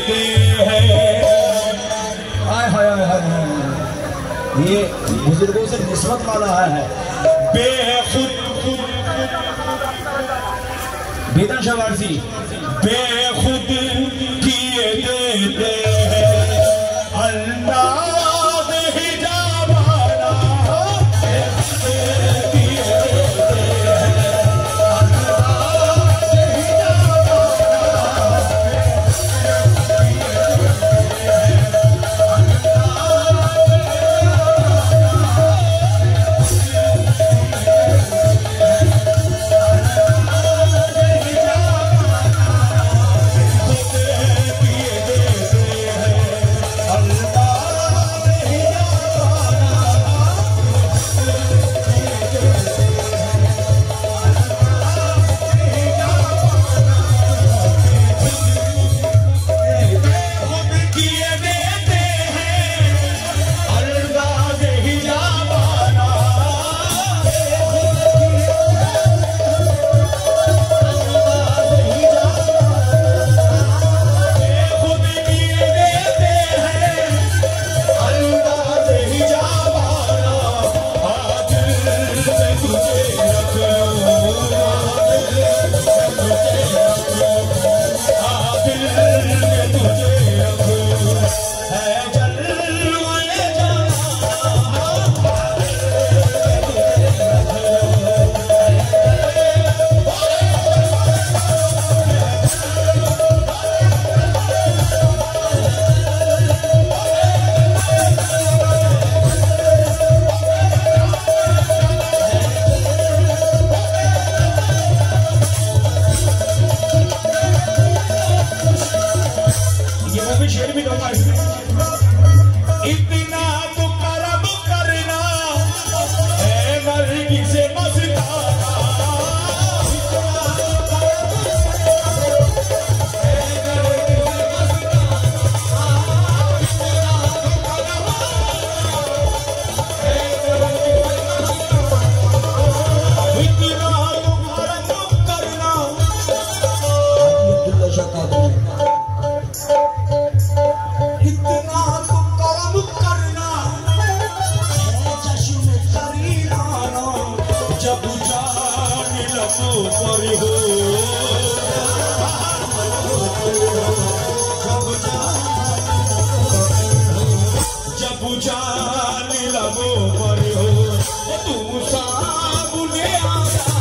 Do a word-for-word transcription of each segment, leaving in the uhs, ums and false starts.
देते हैं। हाय हाय हाय हाय, ये बुजुर्गों से निस्बत वाला है। बेखुद बेदन शवारसी बेखुद किए देते हैं अंदाज़ हिजाबाना, किए देते हैं अंदाज़ हिजाबाना, इतना तो करम करना है मर्गी से मस्ताना, इतना तो करम करना। इतना तो करम करना चश्मे खरीदाना, जब जान लबों पर हो, जब जान लबों पर हो, तुम सामने आ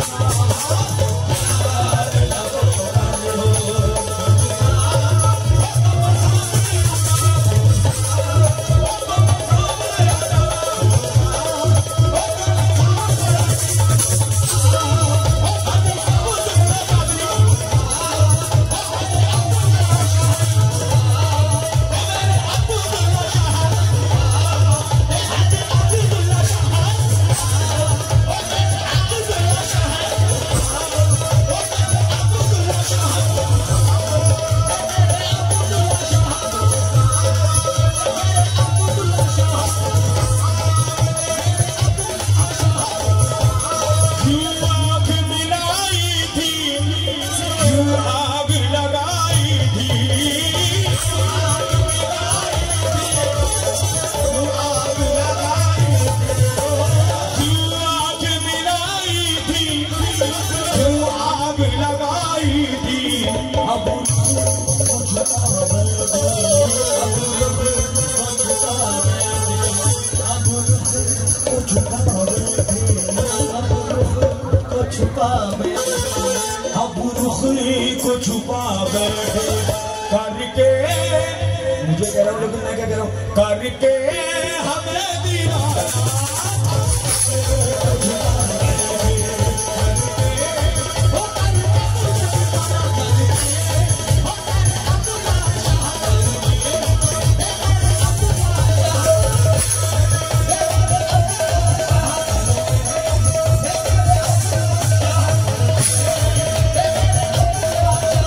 को छुपा बैठे करके, मुझे कह रहा हूँ लेकिन मैं क्या कह रहा हूँ, करके हमें दीवाना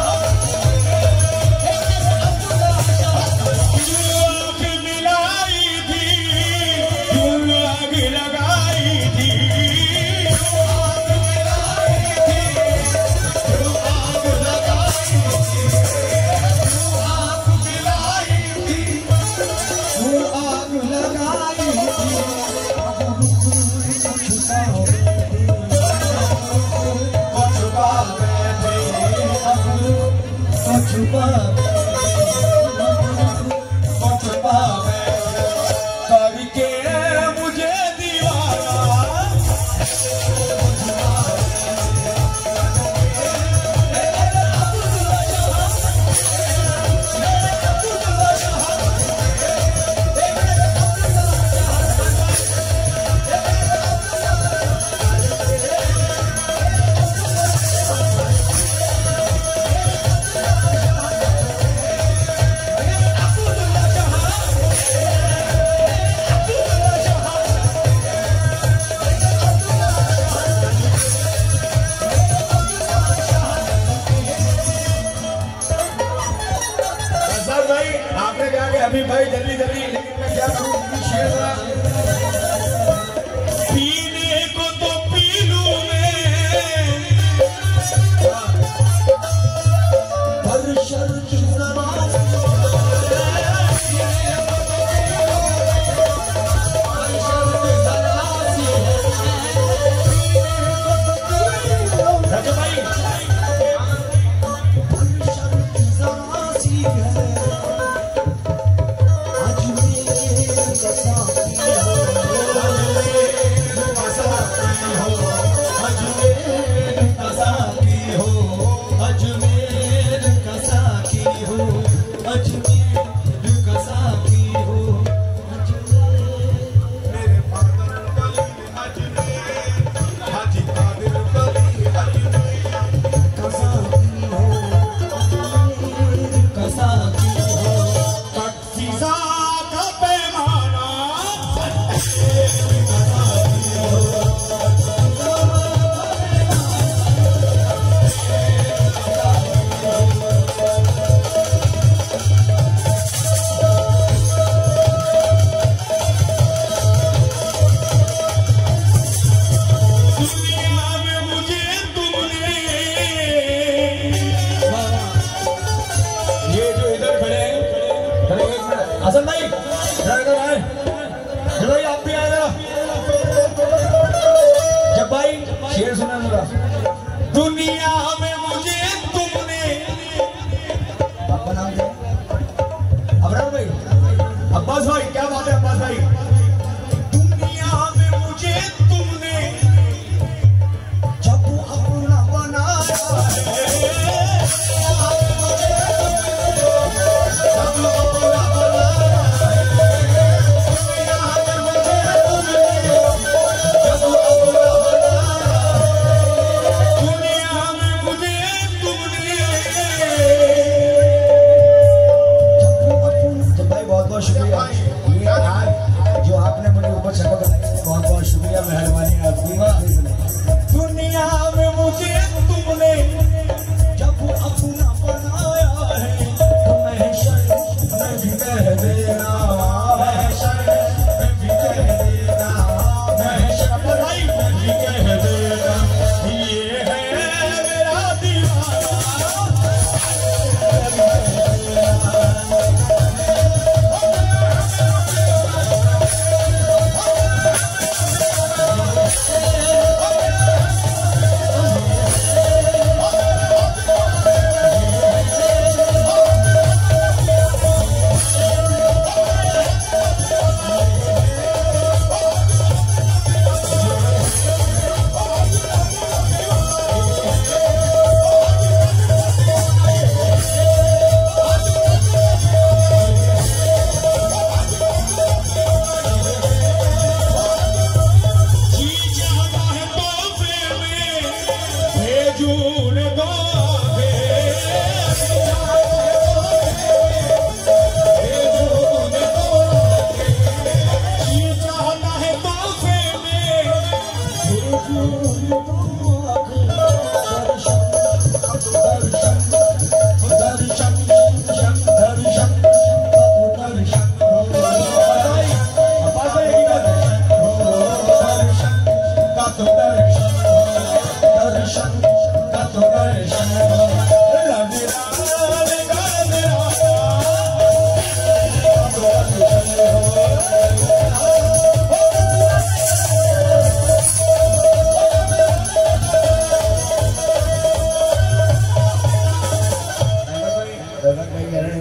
मिलाई अभी भाई जल्दी जल्दी, लेकिन मैं क्या करूं, शेर पीने को तो पी लूं मैं, पर शर्त नमाज राजा भाई हसन भाई, ड्राइवर आए, भाई आप भी आए ना। जब भाई शेर सुना मेरा, दुनिया में मुझे तुमने, आपका नाम क्या? अबरार भाई, अब्बास भाई, क्या बात है अब्बास भाई? दुनिया में मुझे तुमने जब अपना बनाया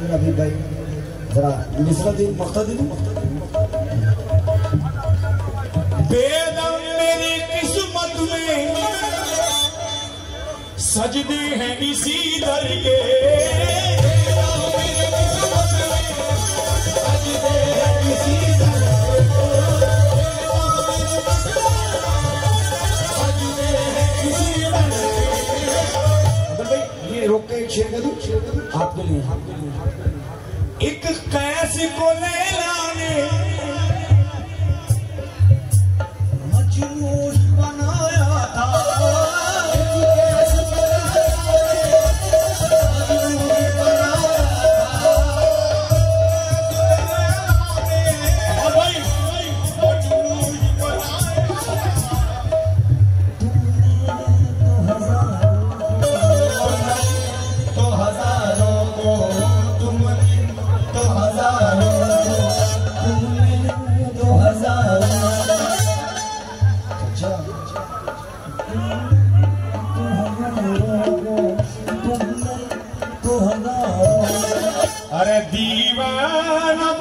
अभी भाई जरा मिश्रा दी मक्ता दी बेदम मेरी किस्मत में सजदे हैं इसी दर के सजदे हैं इसी दर रोक के एक शेर का दूं आपके लिए एक कैस को लैला ने मजनून बनाया था अरे दीवाना